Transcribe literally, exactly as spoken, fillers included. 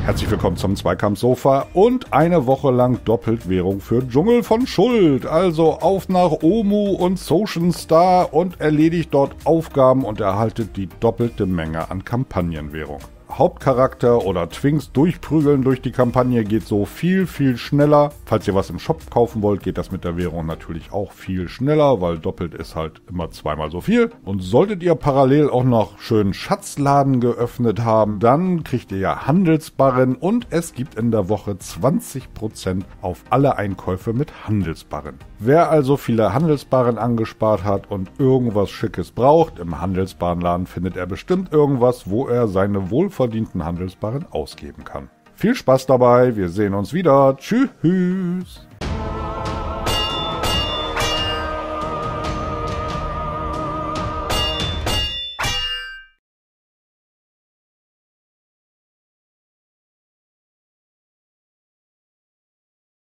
Herzlich willkommen zum Zweikampfsofa und eine Woche lang Doppeltwährung für Dschungel von Schuld. Also auf nach Omu und Social Star und erledigt dort Aufgaben und erhaltet die doppelte Menge an Kampagnenwährung. Hauptcharakter oder Twinks durchprügeln durch die Kampagne geht so viel, viel schneller. Falls ihr was im Shop kaufen wollt, geht das mit der Währung natürlich auch viel schneller, weil doppelt ist halt immer zweimal so viel. Und solltet ihr parallel auch noch schön Schatzladen geöffnet haben, dann kriegt ihr ja Handelsbarren und es gibt in der Woche zwanzig Prozent auf alle Einkäufe mit Handelsbarren. Wer also viele Handelsbarren angespart hat und irgendwas Schickes braucht, im Handelsbarrenladen findet er bestimmt irgendwas, wo er seine wohlverdienten Handelsbarren ausgeben kann. Viel Spaß dabei, wir sehen uns wieder. Tschüss!